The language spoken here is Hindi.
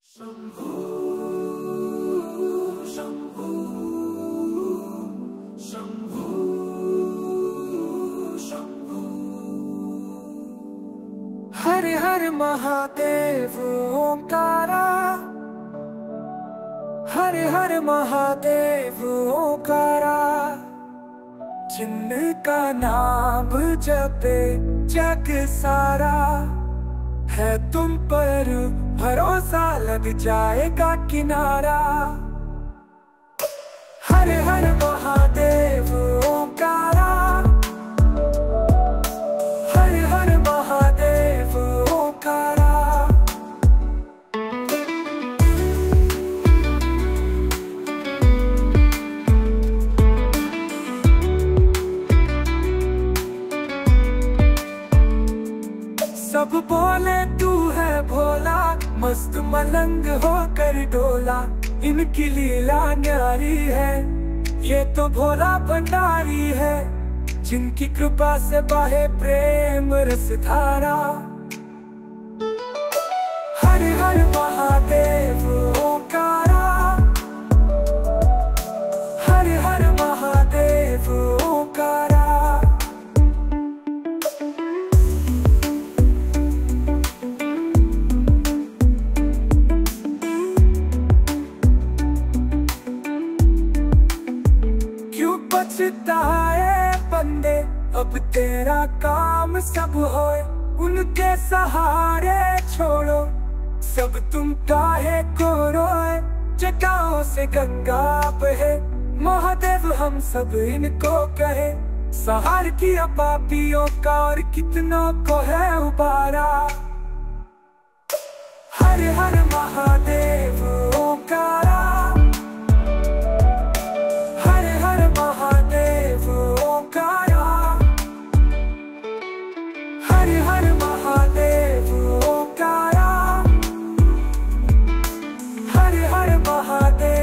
शंभू शंभू शंभू शंभू। हर हर महादेव ओंकारा, हर हर महादेव ओंकारा। जिनका नाम जपे जग सारा, है तुम पर भरोसा लग जाएगा किनारा। हर हर महादेव ओंकारा, हर हर महादेव ओंकारा। सब बोले तू है भोला, मस्त मलंग होकर डोला। इनकी लीला न्यारी है, ये तो भोला भंडारी है। जिनकी कृपा से बहे प्रेम रस धारा। हर हर महादेव ओंकारा, हर हर महादेव ओंकारा। बचताए बंदे अब तेरा काम सब होए, उनके सहारे छोड़ो सब तुम काहे को रोए। जटाओं से गंगा बहे, महादेव हम सब इनको कहे। सहार किया पापियों का और कितनों को है उबारा। हर हर महादेव ओंकारा, महादेव ओंकारा। हर हर महादेव ओंकारा, हर हर महादेव।